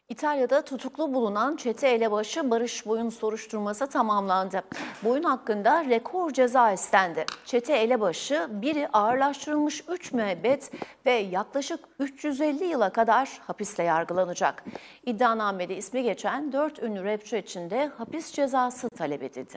İtalya'da tutuklu bulunan çete elebaşı Barış Boy'un soruşturması tamamlandı. Boy'un hakkında rekor ceza istendi. Çete elebaşı biri ağırlaştırılmış 3 müebbet ve yaklaşık 350 yıla kadar hapisle yargılanacak. İddianamede ismi geçen 4 ünlü rapçi için de hapis cezası talep edildi.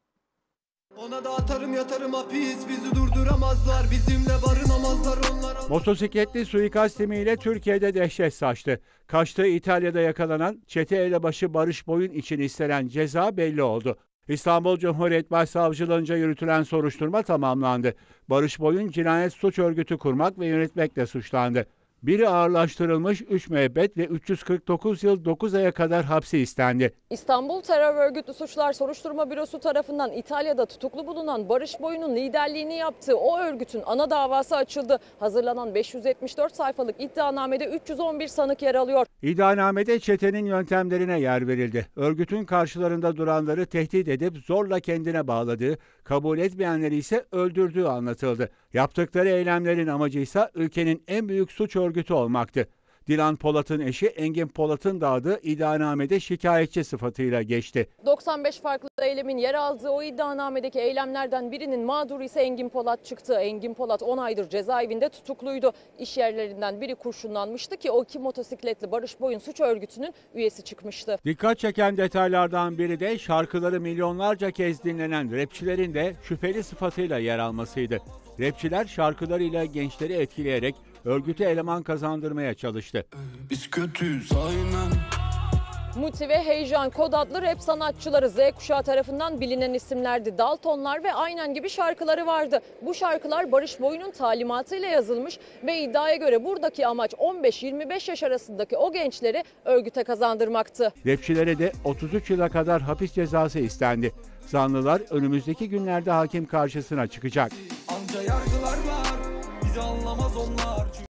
Ona da atarım yatarım hapis, bizi durduramazlar, bizimle barınamazlar onlar. Motosikletli suikast timiyle Türkiye'de dehşet saçtı. Kaçtığı İtalya'da yakalanan çete elebaşı Barış Boy'un için istenen ceza belli oldu. İstanbul Cumhuriyet Başsavcılığınca yürütülen soruşturma tamamlandı. Barış Boy'un cinayet suç örgütü kurmak ve yönetmekle suçlandı. Biri ağırlaştırılmış 3 müebbet ve 349 yıl 9 aya kadar hapsi istendi. İstanbul Terör ve Örgütlü Suçlar Soruşturma Bürosu tarafından İtalya'da tutuklu bulunan Barış Boy'un liderliğini yaptığı o örgütün ana davası açıldı. Hazırlanan 574 sayfalık iddianamede 311 sanık yer alıyor. İddianamede çetenin yöntemlerine yer verildi. Örgütün karşılarında duranları tehdit edip zorla kendine bağladığı, kabul etmeyenleri ise öldürdüğü anlatıldı. Yaptıkları eylemlerin amacı ise ülkenin en büyük suç örgütü olmaktı. Dilan Polat'ın eşi Engin Polat'ın da adı iddianamede şikayetçi sıfatıyla geçti. 95 farklı eylemin yer aldığı o iddianamedeki eylemlerden birinin mağduru ise Engin Polat çıktı. Engin Polat 10 aydır cezaevinde tutukluydu. İş yerlerinden biri kurşunlanmıştı ki o iki motosikletli Barış Boy'un suç örgütünün üyesi çıkmıştı. Dikkat çeken detaylardan biri de şarkıları milyonlarca kez dinlenen rapçilerin de şüpheli sıfatıyla yer almasıydı. Rapçiler şarkılarıyla gençleri etkileyerek örgüte eleman kazandırmaya çalıştı. Biz kötüyüz aynen. Muti ve Heyecan kod adlı rap sanatçıları Z kuşağı tarafından bilinen isimlerdi. Daltonlar ve Aynen gibi şarkıları vardı. Bu şarkılar Barış Boy'un talimatıyla yazılmış ve iddiaya göre buradaki amaç 15-25 yaş arasındaki o gençleri örgüte kazandırmaktı. Rapçilere de 33 yıla kadar hapis cezası istendi. Zanlılar önümüzdeki günlerde hakim karşısına çıkacak. Anca yargılar var, bizi anlamaz onlar.